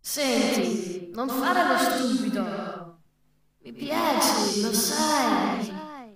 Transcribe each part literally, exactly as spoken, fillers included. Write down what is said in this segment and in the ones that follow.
Senti, non fare lo stupido. Mi piaci, lo sai.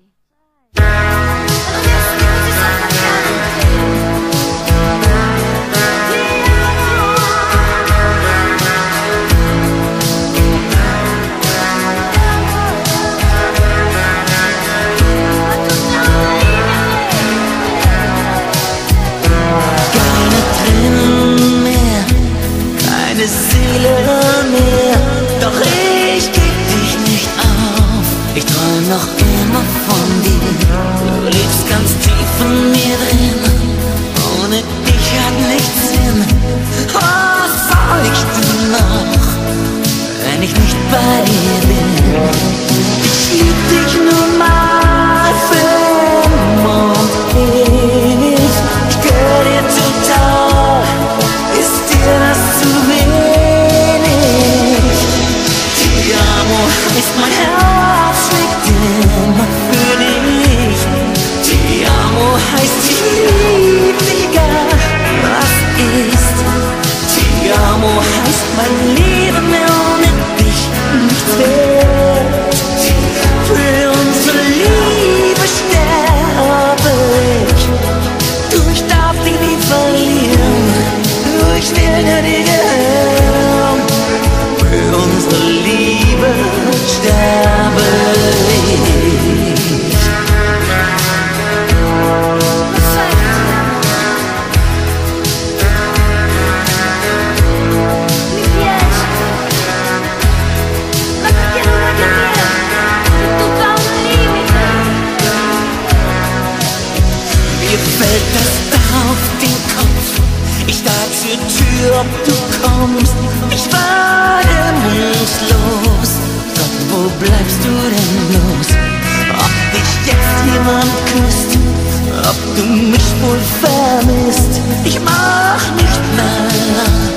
Seele mehr, doch ich geb dich nicht auf. Ich träum noch immer von dir. Du liegst ganz tief in mir drin. Ohne dich hat nichts Sinn. Was soll ich denn noch, wenn ich nicht bei dir bin? Ich lieb dich nun mal für immer und ewig. Ich gehör dir total. Ist dir das zu wenig? Ist mein Herz schlägt immer für dich. Ti amo heißt ich lieb dich, egal was ist. Ti amo heißt mein Leben ohne dich nichts wert. Für unsere Liebe sterbe ich. Du, ich darf dich nie verlieren. Du, ich will nur dir gehören. Für unsere Liebe sterbe ich. Mi piace, ma perché non vuoi capire che tutto ha un limite? Mir fällt das Dach auf den Kopf. Ich starr zur Tür, ob du kommst. Ich warte mutslos. Gott, wo bleibst du denn bloß? Ob dich jetzt jemand küsst, ob du mich wohl vermisst. Ich mach nicht mehr lang.